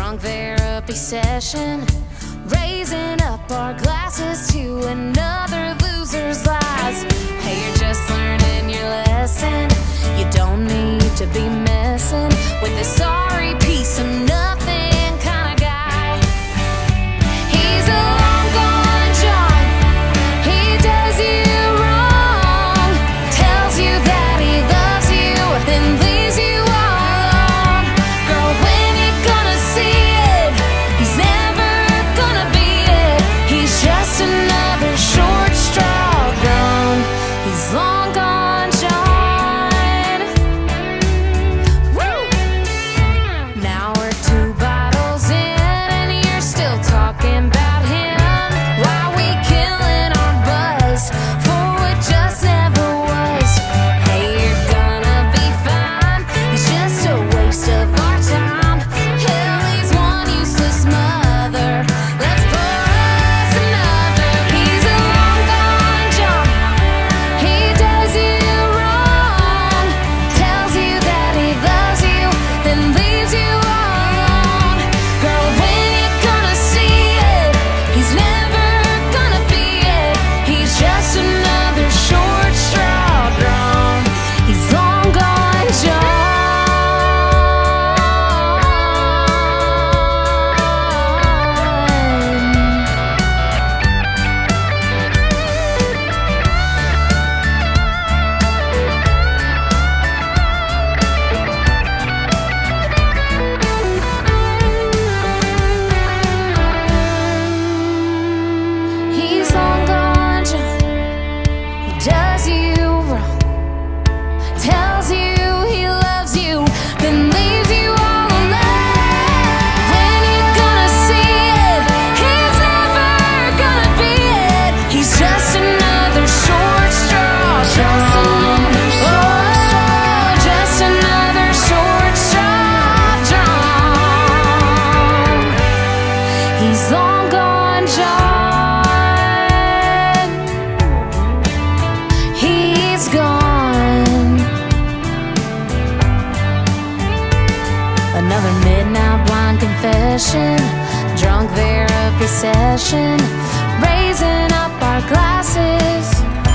drunk therapy session, raising up our glasses to another loser's lies. Hey, you're just learning your lesson. You don't need to be messing with this sorry piece of nothing kind of guy. He's a long gone John. He does you wrong, tells you that he loves you, then leaves you all alone. Girl, when you gonna see it? He's never gonna be it. He's just another short straw gone. He's long gone John. Woo! Now we're 2 bottles in and you're still talking about him. Why we killing our buzz for what just never was? Hey, you're gonna be fine. He's just a waste of our time. Hell, he's one useless mother. Let's pour us another. He's a long gone John. He does you wrong, tells you that he loves you, then leaves you all alone. Girl, when you gonna see it? He's never gonna be it. He's just another short straw drawn. He's long gone John. He's long gone John. He does you wrong, tells you he loves you, then leaves you all alone. When you gonna see it? He's never gonna be it. He's just another short straw drawn. Oh, just another short straw drawn. He's long gone John. He's gone. Another midnight blind confession, drunk therapy session, raising up our glasses.